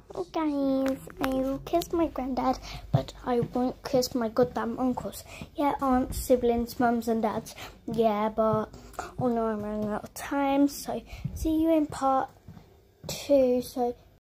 Guys, I will kiss my granddad, but I won't kiss my goddamn uncles. Yeah, aunts, siblings, mums and dads. Yeah, but oh no, I'm running out of time. So see you in part 2. So